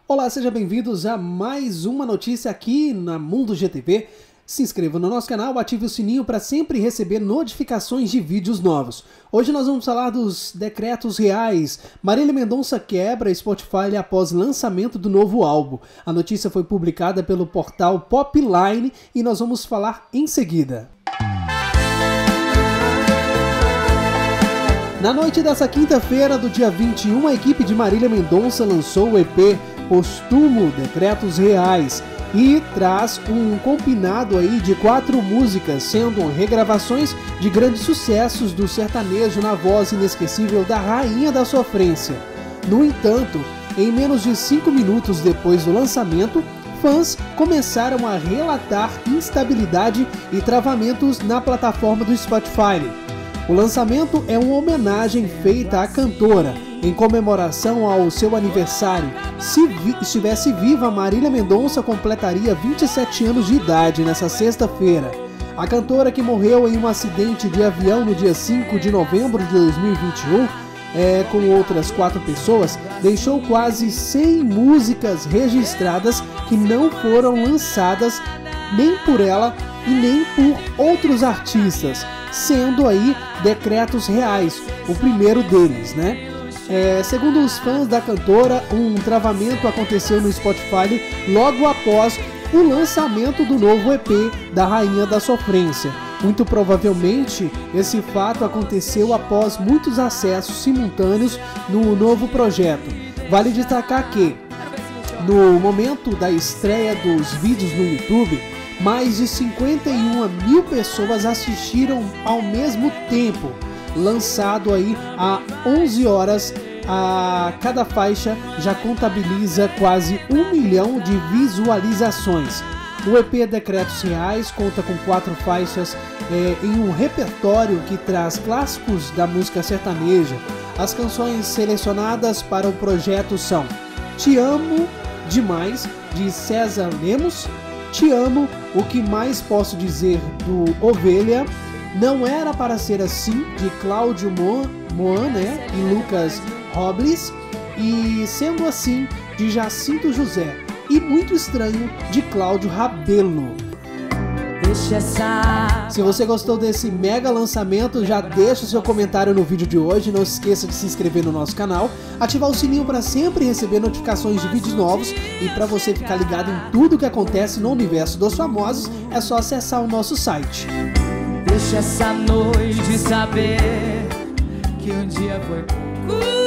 Olá, sejam bem-vindos a mais uma notícia aqui na Mundo GTV. Se inscreva no nosso canal, ative o sininho para sempre receber notificações de vídeos novos. Hoje nós vamos falar dos decretos reais. Marília Mendonça quebra Spotify após lançamento do novo álbum. A notícia foi publicada pelo portal Popline e nós vamos falar em seguida. Na noite dessa quinta-feira, do dia 21, a equipe de Marília Mendonça lançou o EP póstumo Decretos Reais e traz um combinado aí de 4 músicas, sendo regravações de grandes sucessos do sertanejo na voz inesquecível da Rainha da Sofrência. No entanto, em menos de 5 minutos depois do lançamento, fãs começaram a relatar instabilidade e travamentos na plataforma do Spotify. O lançamento é uma homenagem feita à cantora, em comemoração ao seu aniversário. Se estivesse viva, Marília Mendonça completaria 27 anos de idade nessa sexta-feira. A cantora, que morreu em um acidente de avião no dia 5 de novembro de 2021, com outras 4 pessoas, deixou quase 100 músicas registradas que não foram lançadas nem por ela e nem por outros artistas, sendo aí Decretos Reais, o primeiro deles, né? Segundo os fãs da cantora, um travamento aconteceu no Spotify logo após o lançamento do novo EP da Rainha da Sofrência. Muito provavelmente, esse fato aconteceu após muitos acessos simultâneos no novo projeto. Vale destacar que, no momento da estreia dos vídeos no YouTube, mais de 51 mil pessoas assistiram ao mesmo tempo, lançado aí a 11 horas. Cada faixa já contabiliza quase 1 milhão de visualizações. O EP Decretos Reais conta com 4 faixas em um repertório que traz clássicos da música sertaneja. As canções selecionadas para o projeto são Te Amo Demais, de César Lemos, Te Amo, O Que Mais Posso Dizer, do Ovelha, Não Era Para Ser Assim, de Cláudio Moan, e Lucas Robles, e Sendo Assim, de Jacinto José, e Muito Estranho, de Cláudio Rabelo. Se você gostou desse mega lançamento, já deixa o seu comentário no vídeo de hoje. Não se esqueça de se inscrever no nosso canal, ativar o sininho para sempre receber notificações de vídeos novos, e para você ficar ligado em tudo que acontece no universo dos famosos, é só acessar o nosso site. Deixa essa noite saber que um dia foi